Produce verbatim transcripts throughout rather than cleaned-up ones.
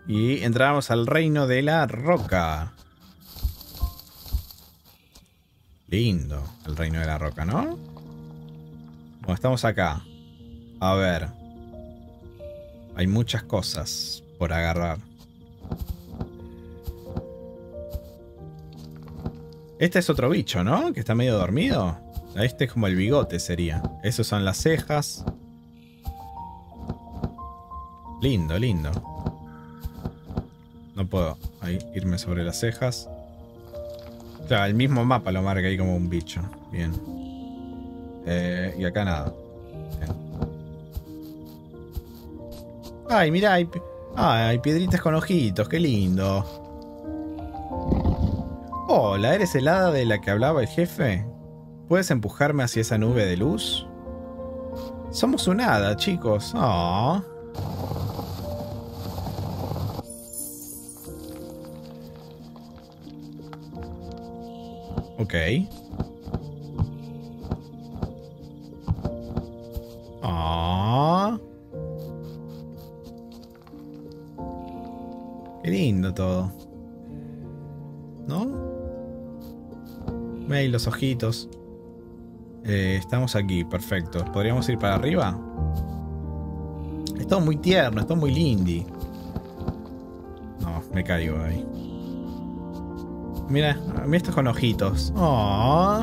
Y entramos al reino de la roca. Lindo el reino de la roca, ¿no? Bueno, estamos acá. A ver. Hay muchas cosas por agarrar. Este es otro bicho, ¿no? Que está medio dormido. Este es como el bigote sería. Esos son las cejas. Lindo, lindo. No puedo ahí irme sobre las cejas. Claro, el mismo mapa lo marca ahí como un bicho. Bien. Eh, y acá nada. Bien. Ay, mirá, hay, ay, hay piedritas con ojitos. Qué lindo. Hola, ¿eres el hada de la que hablaba el jefe? ¿Puedes empujarme hacia esa nube de luz? Somos un hada, chicos. Oh. Ok. Ah. Qué lindo todo. ¿No? Ve ahí los ojitos. Eh, estamos aquí, perfecto. ¿Podríamos ir para arriba? Es todo muy tierno, es todo muy lindy. No, me caigo ahí. Mira, mira estos con ojitos. Oh.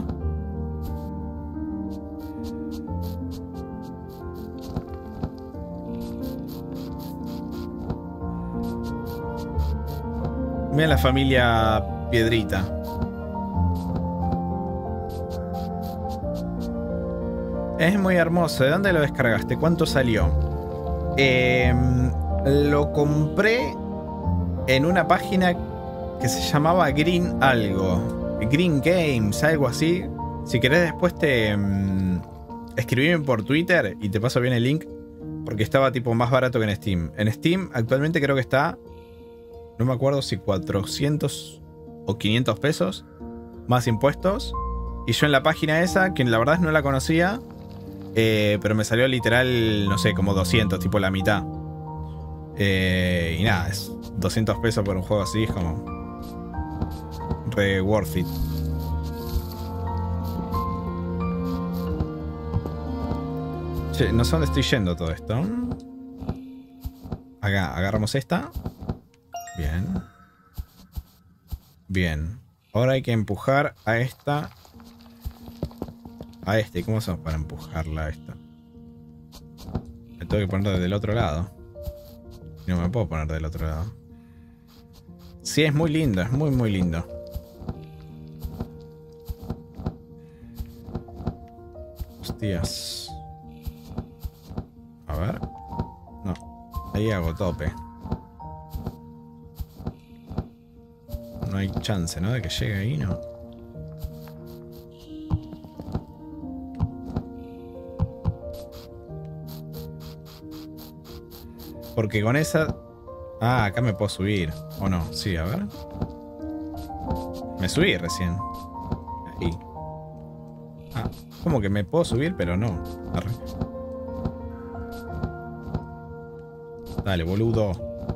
Mira la familia Piedrita. Es muy hermoso. ¿De dónde lo descargaste? ¿Cuánto salió? Eh, lo compré en una página que se llamaba Green algo. Green Games, algo así. Si querés después te... Um, escribime por Twitter y te paso bien el link. Porque estaba tipo más barato que en Steam. En Steam actualmente creo que está... No me acuerdo si cuatrocientos o quinientos pesos. Más impuestos. Y yo en la página esa, que la verdad no la conocía. Eh, pero me salió literal, no sé, como doscientos, tipo la mitad. Eh, y nada, es doscientos pesos por un juego así, es como... re worth it. Che, no sé dónde estoy yendo todo esto. Acá, agarramos esta. Bien. Bien. Ahora hay que empujar a esta. A este. ¿Cómo hacemos para empujarla a esta? Me tengo que poner del otro lado. No me puedo poner del otro lado. Sí, es muy lindo. Es muy, muy lindo. Hostias. A ver. No. Ahí hago tope. No hay chance, ¿no? De que llegue ahí, ¿no? Porque con esa... Ah, acá me puedo subir. ¿O no? Sí, a ver. Me subí recién. Ahí. Ah, como que me puedo subir, pero no. Arre. Dale, boludo.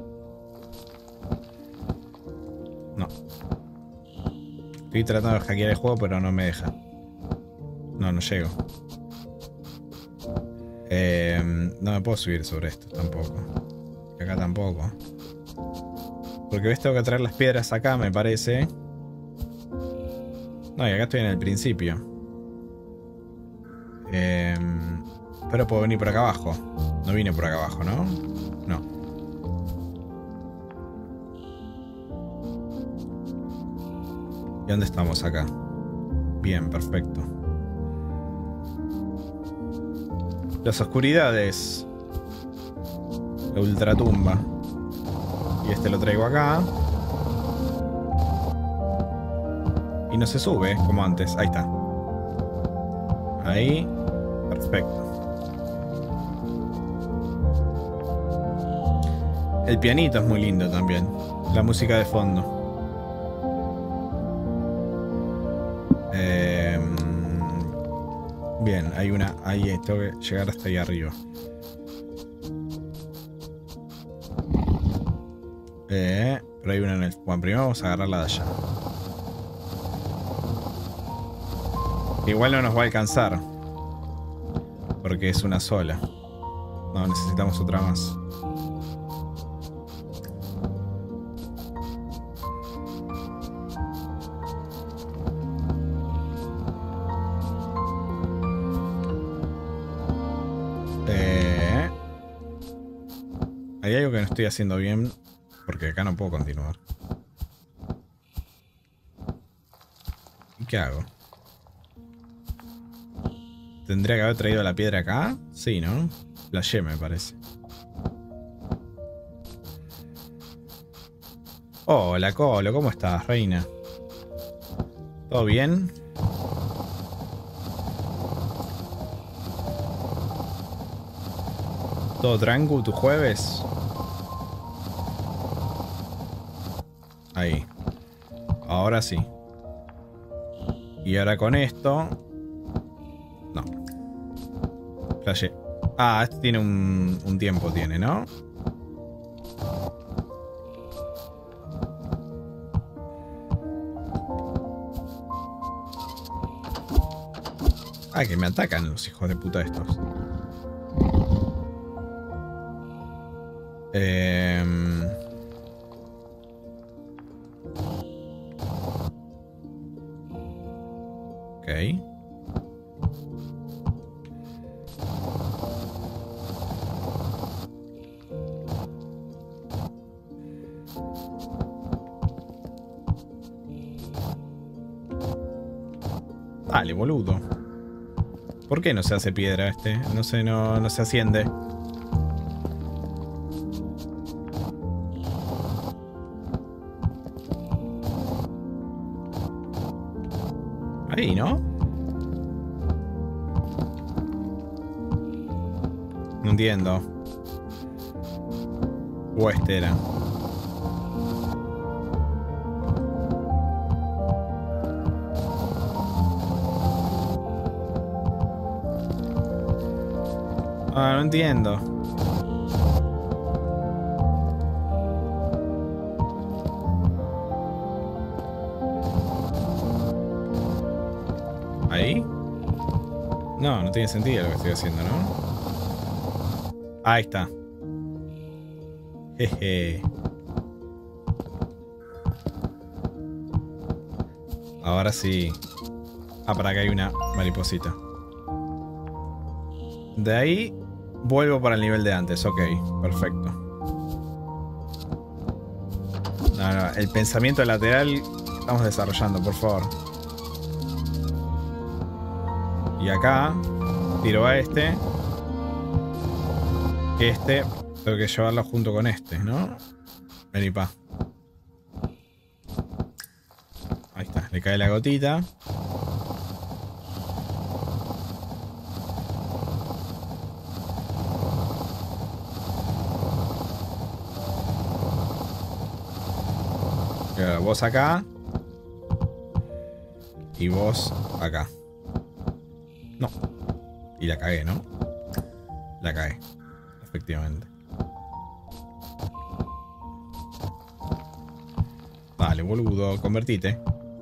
No. Estoy tratando de hackear el juego, pero no me deja. No, no llego. Eh, no me puedo subir sobre esto tampoco. Y acá tampoco. Porque ves, tengo que traer las piedras acá, me parece. No, y acá estoy en el principio. Eh, pero puedo venir por acá abajo. No vine por acá abajo, ¿no? No. ¿Y dónde estamos acá? Bien, perfecto. Las oscuridades. La ultratumba. Y este lo traigo acá. Y no se sube como antes. Ahí está. Ahí. Perfecto. El pianito es muy lindo también. La música de fondo. Eh, bien, hay una... Ahí tengo que llegar hasta ahí arriba. Eh, pero hay una en el... Bueno, primero vamos a agarrar la de allá. Igual no nos va a alcanzar. Porque es una sola. No, necesitamos otra más. Eh, hay algo que no estoy haciendo bien. Porque acá no puedo continuar. ¿Y qué hago? ¿Tendría que haber traído la piedra acá? Sí, ¿no? Flashé, me parece. Hola, Colo, ¿cómo estás, reina? ¿Todo bien? ¿Todo tranquilo tu jueves? Ahí. Ahora sí. Y ahora con esto... No. Flashé. Ah, este tiene un, un tiempo, tiene, ¿no? Ah, que me atacan los hijos de puta estos. Eh... Ok. Dale, boludo. ¿Por qué no se hace piedra este? No sé, no, no se asciende. Ahí, ¿no? No entiendo. O este era. Ah, no entiendo. ¿Ahí? No, no tiene sentido lo que estoy haciendo, ¿no? Ahí está. Jeje. Ahora sí. Ah, para acá hay una mariposita. De ahí vuelvo para el nivel de antes. Ok, perfecto. No, no, el pensamiento lateral estamos desarrollando, por favor. Y acá tiro a este. Este tengo que llevarlo junto con este, ¿no? Vení, pa. Ahí está, le cae la gotita. Vos acá. Y vos acá. No. Y la cagué, ¿no? La cagué. Efectivamente. Vale, boludo. Convertite.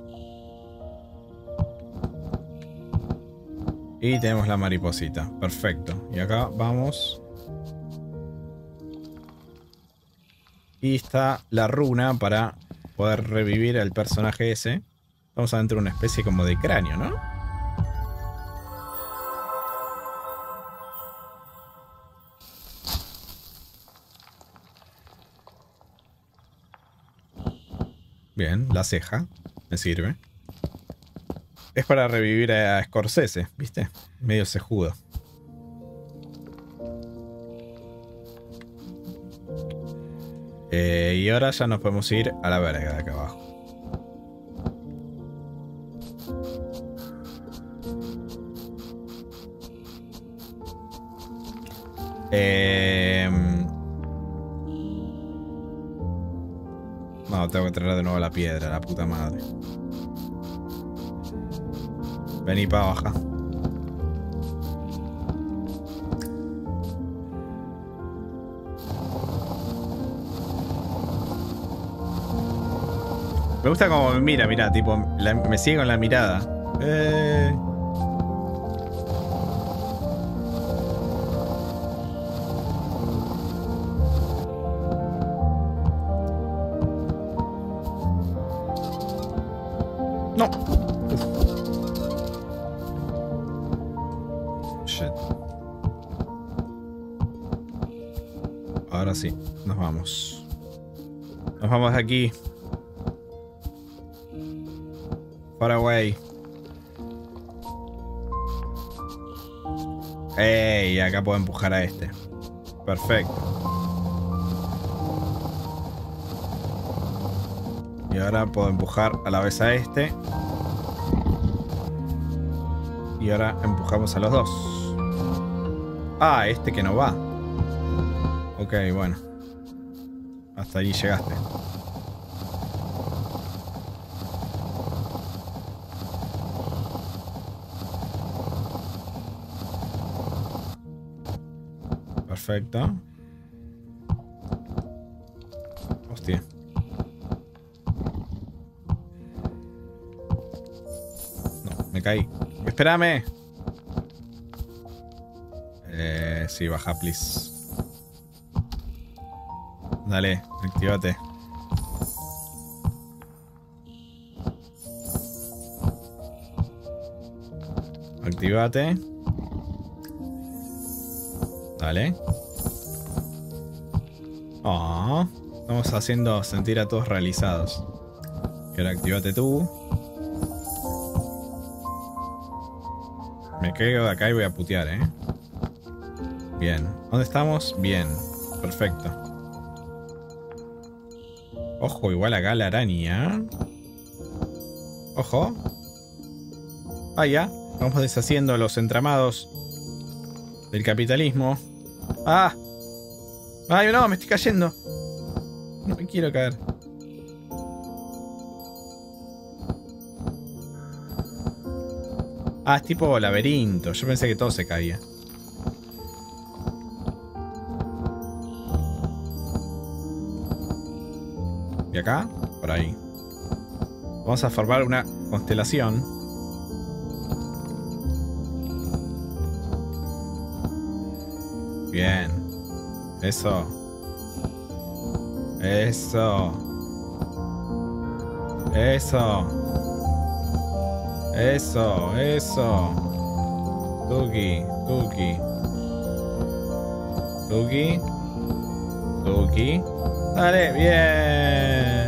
Y tenemos la mariposita. Perfecto. Y acá vamos. Y está la runa para poder revivir al personaje ese. Vamos adentro de una especie como de cráneo, ¿no? Bien, la ceja. Me sirve. Es para revivir a Scorsese, ¿viste? Medio cejudo. Eh, y ahora ya nos podemos ir a la verga de acá abajo. Eh... No, tengo que traer de nuevo la piedra, la puta madre. Vení para abajo. Me gusta como me mira, mira, tipo, la, me sigue con la mirada. Eh... No. Uf. Shit. Ahora sí, nos vamos. Nos vamos de aquí. Far away. Ey, acá puedo empujar a este. Perfecto. Y ahora puedo empujar a la vez a este. Y ahora empujamos a los dos. Ah, este que no va. Ok, bueno. Hasta ahí llegaste. Perfecto. Hostia. No, me caí. ¡Espérame! Eh, sí, baja, please. Dale, actívate. Actívate. Dale. Oh, estamos haciendo sentir a todos realizados. Y ahora actívate tú. Me caigo de acá y voy a putear, ¿eh? Bien. ¿Dónde estamos? Bien. Perfecto. Ojo, igual acá la araña. Ojo. Ah, ya. Vamos deshaciendo los entramados del capitalismo. ¡Ah! ¡Ay, no! Me estoy cayendo. No me quiero caer. Ah, es tipo laberinto. Yo pensé que todo se caía. ¿Y acá? Por ahí. Vamos a formar una constelación. Bien. Eso. Eso. Eso. Eso, eso. Tuki, Tuki. Tuki. Tuki. Dale, bien.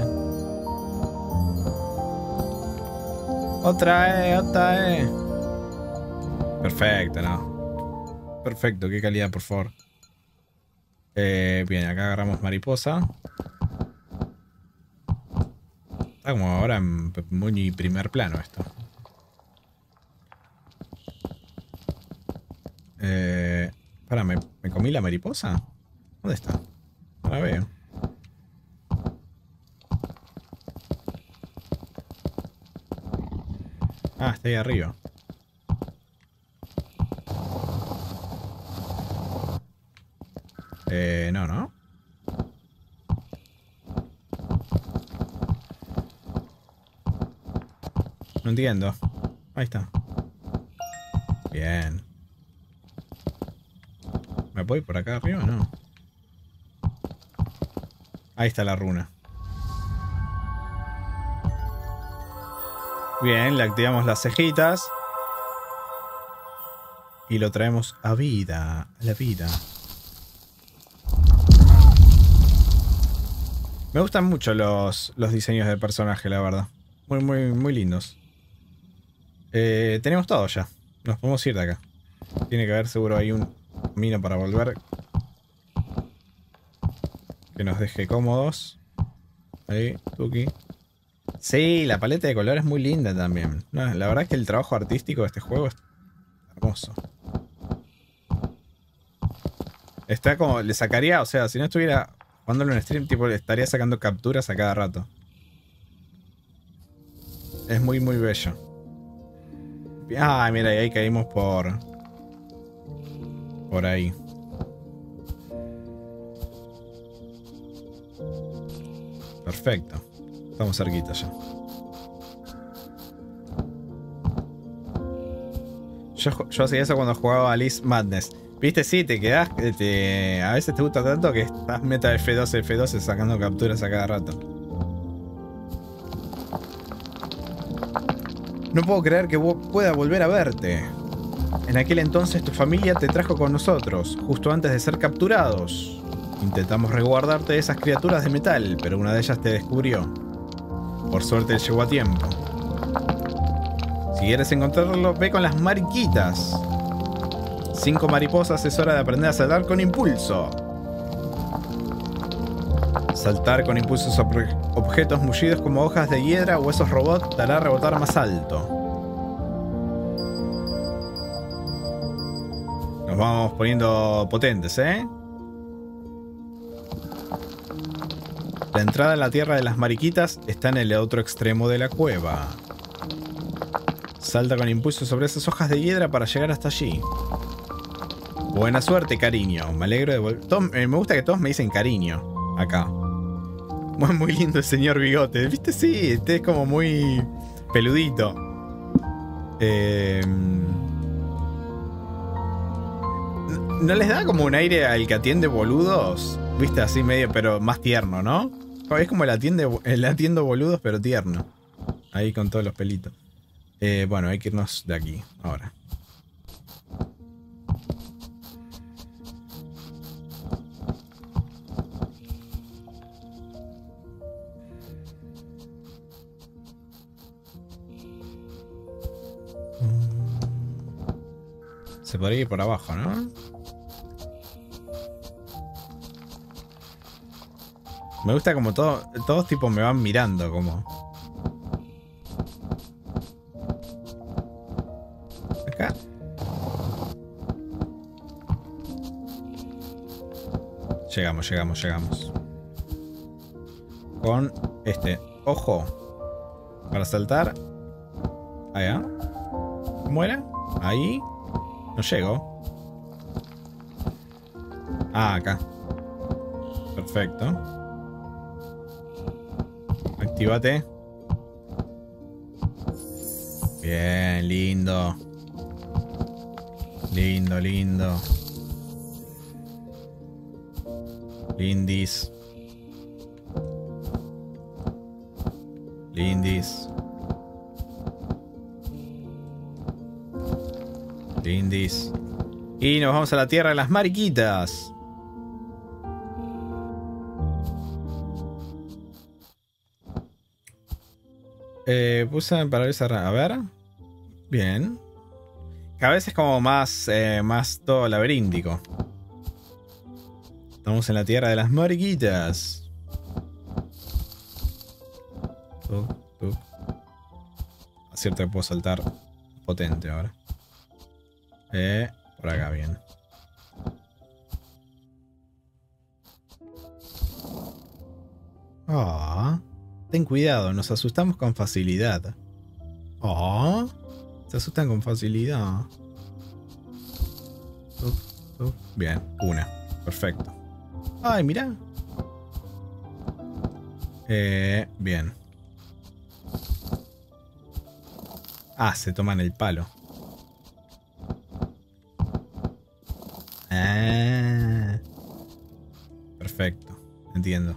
Otra E, otra E. Perfecto, ¿no? Perfecto, qué calidad, por favor. Eh, bien, acá agarramos mariposa. Está como ahora en muy primer plano esto. Eh, para, ¿me, ¿me comí la mariposa? ¿Dónde está? No la veo. Ah, está ahí arriba. Eh, no, ¿no? No entiendo. Ahí está. Bien. ¿Me voy por acá arriba o no? Ahí está la runa. Bien, le activamos las cejitas. Y lo traemos a vida. A la vida. Me gustan mucho los, los diseños de personaje, la verdad. Muy, muy, muy lindos. Eh, tenemos todo ya. Nos podemos ir de acá. Tiene que haber seguro ahí un camino para volver. Que nos deje cómodos. Ahí, Tuki. Sí, la paleta de colores es muy linda también. No, la verdad es que el trabajo artístico de este juego es hermoso. Está como, le sacaría, o sea, si no estuviera jugándolo en stream, tipo, le estaría sacando capturas a cada rato. Es muy, muy bello. Ah, mira, y ahí caímos por... Por ahí. Perfecto. Estamos cerquita ya. Yo, yo hacía eso cuando jugaba Alice Madness. Viste, sí, te quedás. Te, a veces te gusta tanto que estás meta F doce, F doce sacando capturas a cada rato. No puedo creer que pueda volver a verte. En aquel entonces tu familia te trajo con nosotros, justo antes de ser capturados. Intentamos resguardarte de esas criaturas de metal, pero una de ellas te descubrió. Por suerte llegó a tiempo. Si quieres encontrarlo, ve con las mariquitas. Cinco mariposas, es hora de aprender a saltar con impulso. Saltar con impulso sobre objetos mullidos como hojas de hiedra o esos robots te hará rebotar más alto. Nos vamos poniendo potentes, ¿eh? La entrada a la tierra de las mariquitas está en el otro extremo de la cueva. Salta con impulso sobre esas hojas de hiedra para llegar hasta allí. Buena suerte, cariño. Me alegro de volver. Eh, me gusta que todos me dicen cariño. Acá. Muy, muy lindo el señor Bigote. ¿Viste? Sí, este es como muy peludito. Eh... ¿No les da como un aire al que atiende boludos? ¿Viste? Así medio, pero más tierno, ¿no? Es como el atiende, el atiendo boludos, pero tierno. Ahí con todos los pelitos. Eh, bueno, hay que irnos de aquí, ahora. Se podría ir por abajo, ¿no? Me gusta como todo, todos tipos me van mirando, como... Acá. Llegamos, llegamos, llegamos. Con este ojo para saltar. Allá. ¿Cómo era? Ahí. No llego. Ah, acá. Perfecto. Actívate. Bien, lindo. Lindo, lindo. Lindis. Lindis. Lindis. Y nos vamos a la tierra de las mariquitas. Eh, puse para a ver. Bien. Cada vez es como más, eh, más todo laberíntico. Estamos en la tierra de las mariquitas. Uh, uh. Acierto que puedo saltar potente ahora. Eh, por acá, bien. Ah, ten cuidado, nos asustamos con facilidad. Ah, se asustan con facilidad. Uh, uh. Bien, una. Perfecto. Ay, mira. Eh, bien. Ah, se toman el palo. Ah, perfecto, entiendo.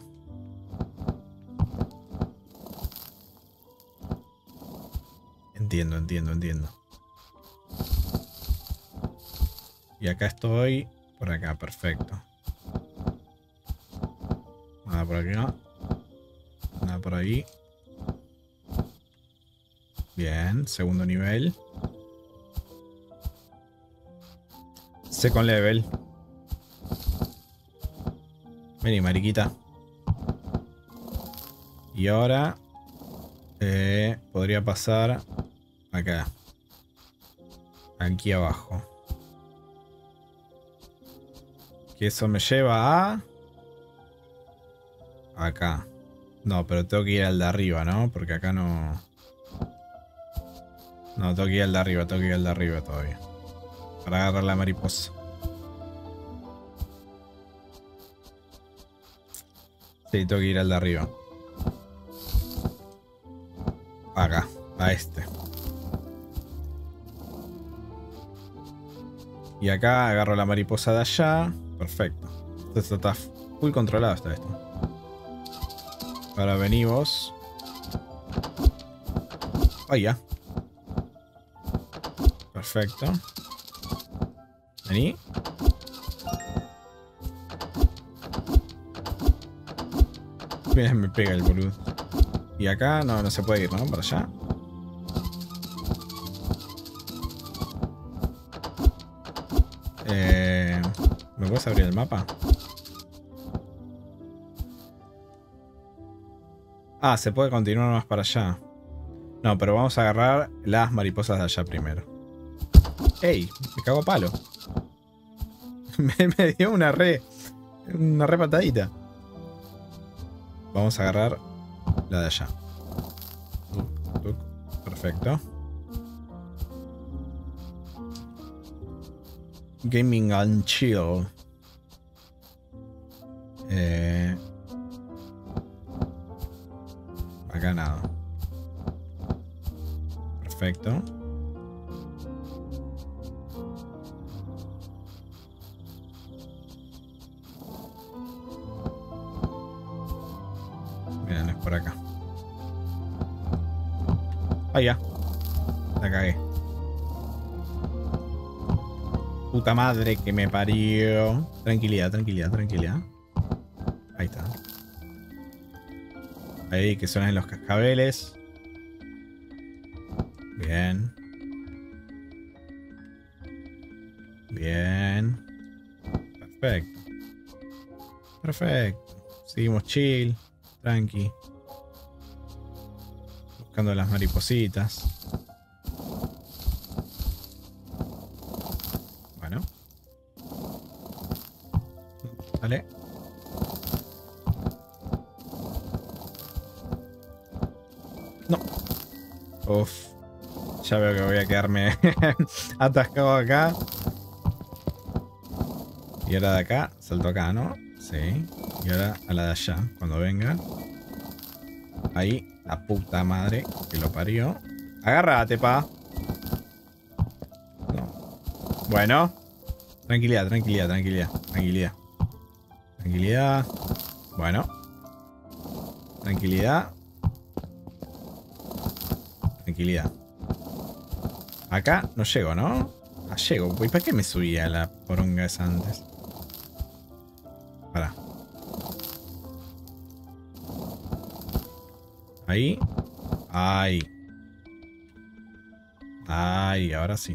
Entiendo, entiendo, entiendo. Y acá estoy, por acá, perfecto. Nada por acá. Nada por ahí. Bien, segundo nivel. Second level. Vení, mariquita. Y ahora eh, podría pasar acá. Aquí abajo. Que eso me lleva a... Acá. No, pero tengo que ir al de arriba, ¿no? Porque acá no... No, tengo que ir al de arriba, tengo que ir al de arriba todavía. Para agarrar la mariposa. Sí, tengo que ir al de arriba. Acá, a este. Y acá agarro la mariposa de allá. Perfecto. Esto está full controlado, está esto. Ahora vení vos. Ahí ya. Perfecto. Vení. Mira, me pega el boludo. Y acá no, no se puede ir, ¿no? Para allá. Eh, ¿Me puedes abrir el mapa? Ah, se puede continuar más para allá. No, pero vamos a agarrar las mariposas de allá primero. ¡Ey! Me cago a palo. me, me dio una re... Una re patadita. Vamos a agarrar la de allá. Tuc, tuc. Perfecto. Gaming and chill. Eh... Acá nada. Perfecto. Miren, es por acá. Ah, ya. La cagué. Puta madre que me parió. Tranquilidad, tranquilidad, tranquilidad. Ahí está. Ahí que suenan los cascabeles. Bien. Bien. Perfecto. Perfecto. Seguimos chill. Tranqui. Buscando las maripositas. Bueno. Vale. No. Uf. Ya veo que voy a quedarme atascado acá. Y ahora de acá, salto acá, ¿no? Sí. Y ahora a la de allá, cuando venga. Ahí, la puta madre que lo parió. Agárrate, pa. No. Bueno. Tranquilidad, tranquilidad, tranquilidad. Tranquilidad. Tranquilidad. Bueno. Tranquilidad. Tranquilidad. Acá no llego, ¿no? Ah, llego. ¿Y para qué me subía la poronga esa antes? Pará. Ahí. Ahí. Ahí, ahora sí.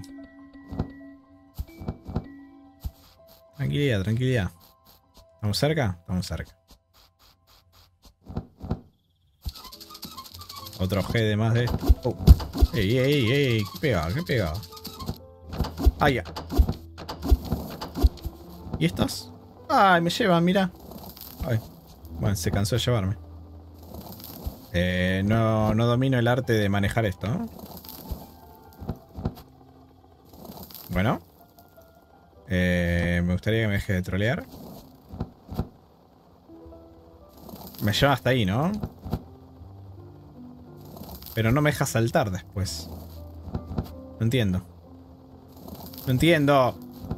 Tranquilidad, tranquilidad. ¿Estamos cerca? Estamos cerca. Otro G de más de esto. Oh. Ey, ey, ey, qué pegado, qué pegado. Ah, ya. ¿Y estos? Ay, me llevan, mira. Ay. Bueno, se cansó de llevarme. Eh, no, no domino el arte de manejar esto, ¿no? Bueno. Eh, me gustaría que me deje de trolear. Me lleva hasta ahí, ¿no? Pero no me deja saltar después. No entiendo. No entiendo.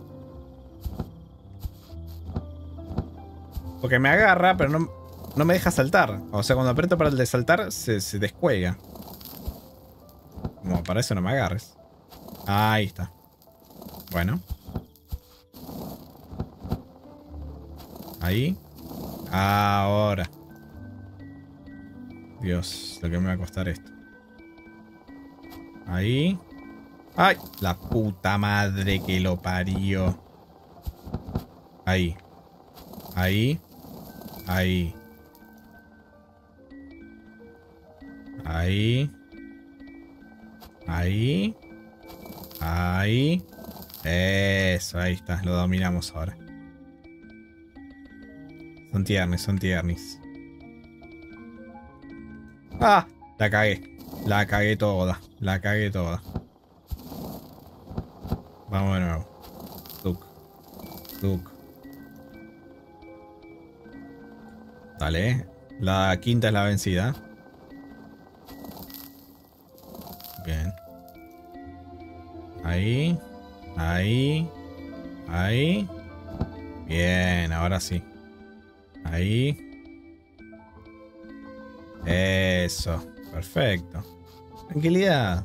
Porque me agarra, pero no, no me deja saltar. O sea, cuando aprieto para el de saltar, se, se descuelga. Como para eso no me agarres. Ahí está. Bueno. Ahí. Ahora. Dios, lo que me va a costar esto. Ahí. ¡Ay! La puta madre que lo parió. Ahí. Ahí. Ahí. Ahí. Ahí. Ahí. Eso, ahí está. Lo dominamos ahora. Son tiernis, son tiernis. ¡Ah! La cagué. La cagué toda. La cagué toda. Vamos de nuevo. Tuk. Tuk. Dale. La quinta es la vencida. Ahí. Ahí. Ahí. Bien, ahora sí. Ahí. Eso. Perfecto. Tranquilidad.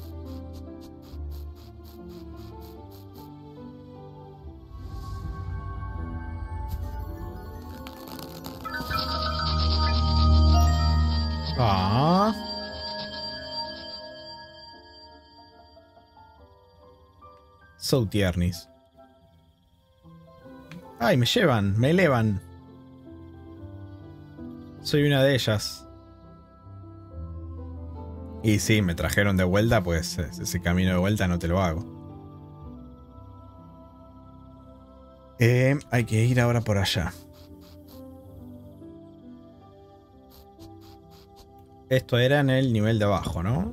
Ah. So tiernis. Ay, me llevan, me elevan. Soy una de ellas. Y sí, me trajeron de vuelta, pues ese camino de vuelta no te lo hago. Eh, hay que ir ahora por allá. Esto era en el nivel de abajo, ¿no?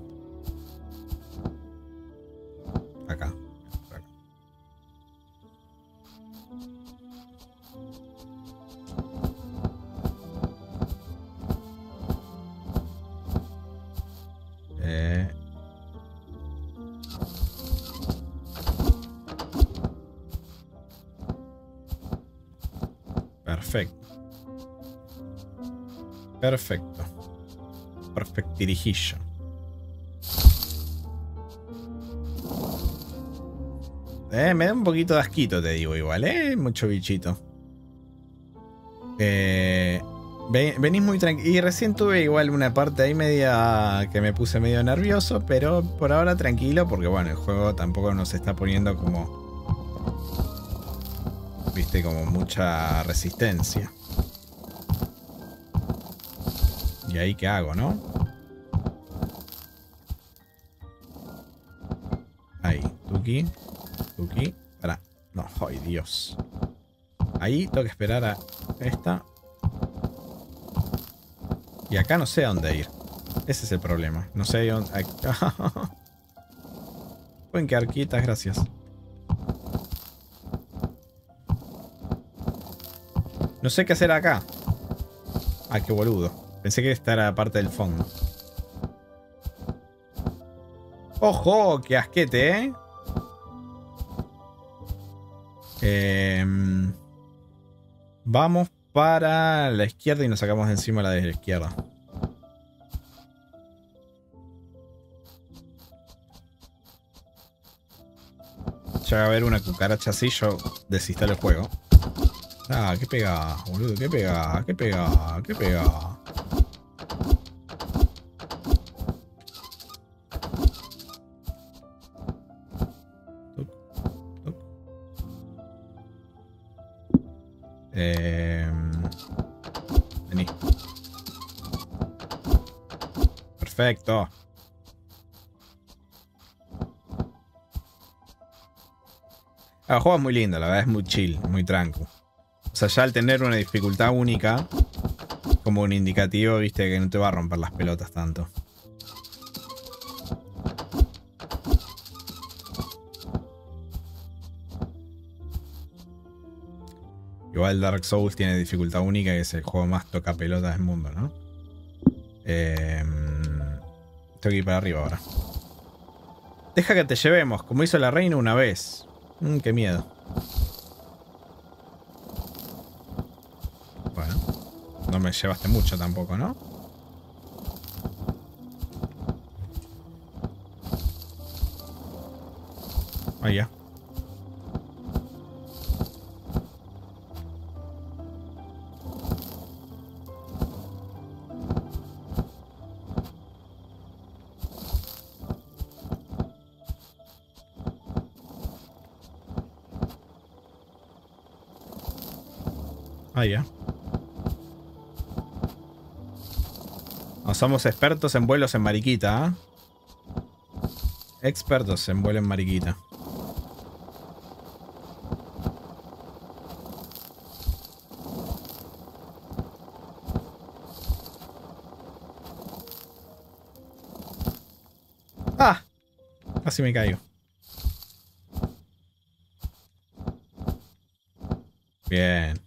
Acá. Eh. Perfecto. Perfecto. Perfectirijillo. Eh, me da un poquito de asquito, te digo igual, ¿eh? Mucho bichito. Eh, ven, venís muy tranquilo. Y recién tuve igual una parte ahí media que me puse medio nervioso, pero por ahora tranquilo porque bueno, el juego tampoco nos está poniendo como... Viste, como mucha resistencia. ¿Y ahí qué hago, no? Ahí, Tuki. Tuki. Pará. No, ¡ay, Dios! Ahí tengo que esperar a esta. Y acá no sé a dónde ir. Ese es el problema. No sé a dónde... Pueden quedar quietas, gracias. No sé qué hacer acá. Ah, qué boludo. Pensé que esta era parte del fondo. ¡Ojo! ¡Qué asquete, eh! eh vamos para la izquierda y nos sacamos de encima la de la izquierda. Ya va a haber una cucaracha así, yo desinstalo el juego. Ah, qué pega, boludo, qué pega, qué pega, qué pega. Eh, vení. Perfecto. Ah, el juego es muy lindo, la verdad es muy chill, muy tranquilo. O sea, ya al tener una dificultad única, como un indicativo, viste, que no te va a romper las pelotas tanto. Igual Dark Souls tiene dificultad única, que es el juego más toca pelotas del mundo, ¿no? Eh, tengo que ir para arriba ahora. Deja que te llevemos, como hizo la reina una vez. Mm, qué miedo. Bueno, no me llevaste mucho tampoco, ¿no? Ahí ya. Ah, ya. No somos expertos en vuelos en mariquita, ¿eh? Expertos en vuelo en mariquita. ¡Ah! Casi me caigo. Bien.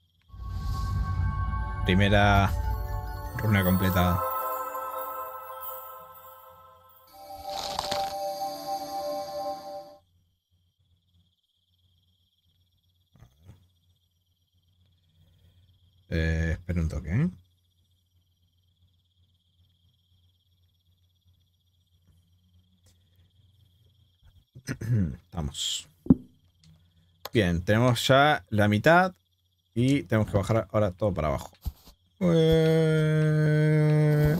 Primera runa completada. Estamos. Bien, tenemos ya la mitad. Y tenemos que bajar ahora todo para abajo. Eh...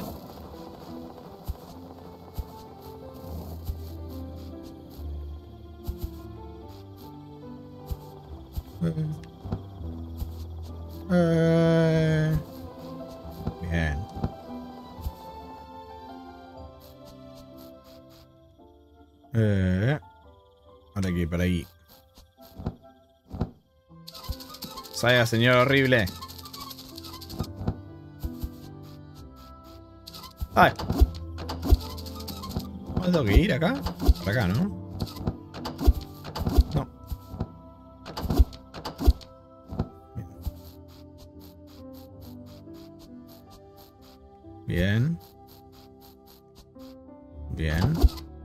Eh... Bien. Eh... Ahora aquí, por ahí. Salga, señor horrible. ¡Ay! ¿No tengo que ir acá? Por acá, ¿no? No. Bien. Bien.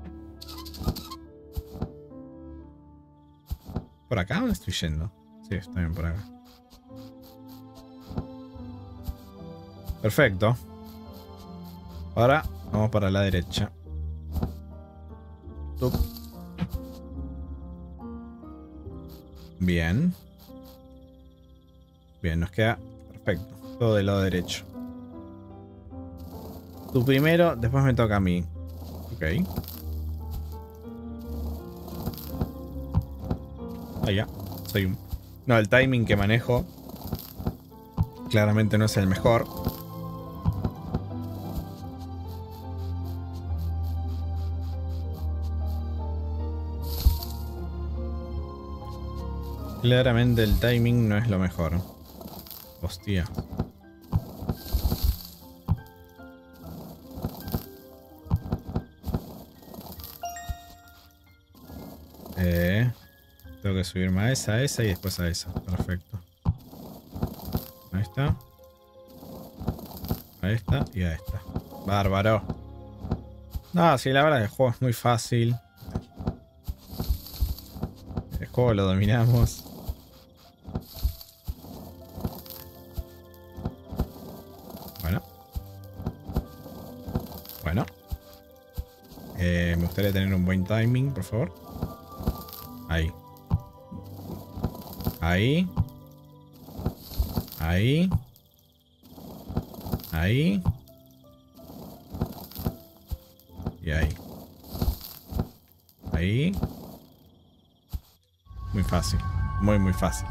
¿Por acá o estoy yendo? Sí, estoy bien por acá. Perfecto. Ahora vamos para la derecha. Tup. Bien. Bien, nos queda perfecto. Todo del lado derecho. Tú primero, después me toca a mí. Ok. Ah, ya. Soy un... No, el timing que manejo claramente no es el mejor. Claramente el timing no es lo mejor. Hostia. Eh, tengo que subirme a esa, a esa y después a esa. Perfecto. Ahí está. A esta y a esta. Bárbaro. No, sí, la verdad el juego es muy fácil. El juego lo dominamos. Bueno. Bueno. Eh, me gustaría tener un buen timing, por favor. Ahí. Ahí. Ahí. Ahí. Y ahí. Ahí. Muy fácil. Muy, muy fácil.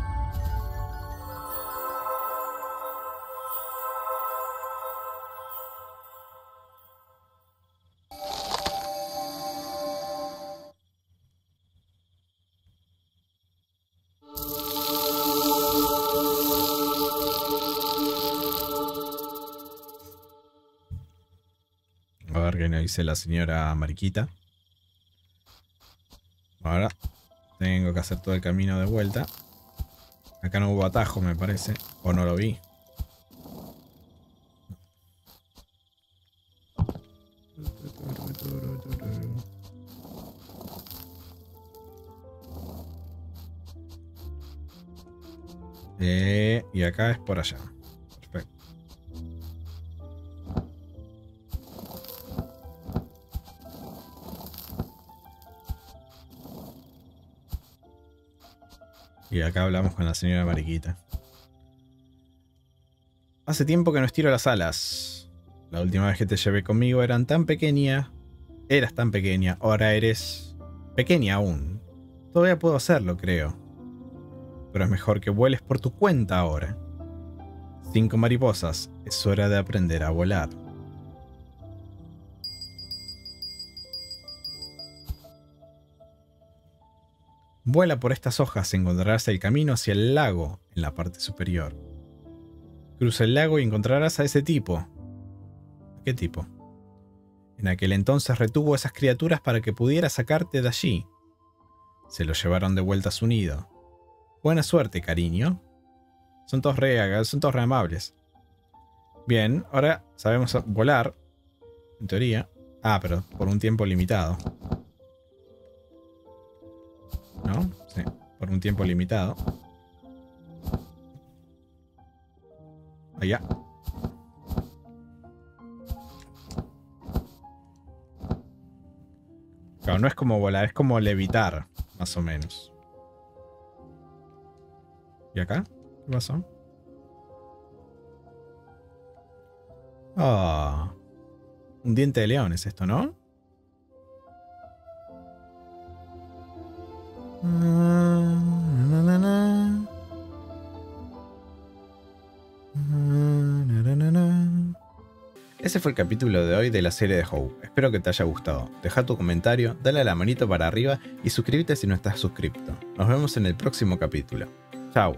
A ver qué nos dice la señora Mariquita. Ahora tengo que hacer todo el camino de vuelta. Acá no hubo atajo, me parece. O no lo vi. Eh, y acá es por allá. Perfecto. Y acá hablamos con la señora Mariquita. Hace tiempo que no estiro las alas. La última vez que te llevé conmigo eran tan pequeñas. Eras tan pequeña. Ahora eres pequeña aún. Todavía puedo hacerlo, creo. Pero es mejor que vueles por tu cuenta ahora. Cinco mariposas. Es hora de aprender a volar. Vuela por estas hojas, encontrarás el camino hacia el lago en la parte superior. Cruza el lago y encontrarás a ese tipo. ¿Qué tipo? En aquel entonces retuvo a esas criaturas para que pudiera sacarte de allí. Se lo llevaron de vuelta a su nido. Buena suerte, cariño. Son todos re, son todos re amables. Bien, ahora sabemos volar. En teoría. Ah, pero por un tiempo limitado. ¿No? Sí, por un tiempo limitado. Allá. Claro, no es como volar, es como levitar, más o menos. ¿Y acá? ¿Qué pasó? Ah, un diente de león es esto, ¿no? Na, na, na. Na, na, na. Ese fue el capítulo de hoy de la serie de Hope. Espero que te haya gustado. Deja tu comentario, dale a la manito para arriba y suscríbete si no estás suscrito. Nos vemos en el próximo capítulo. Chao.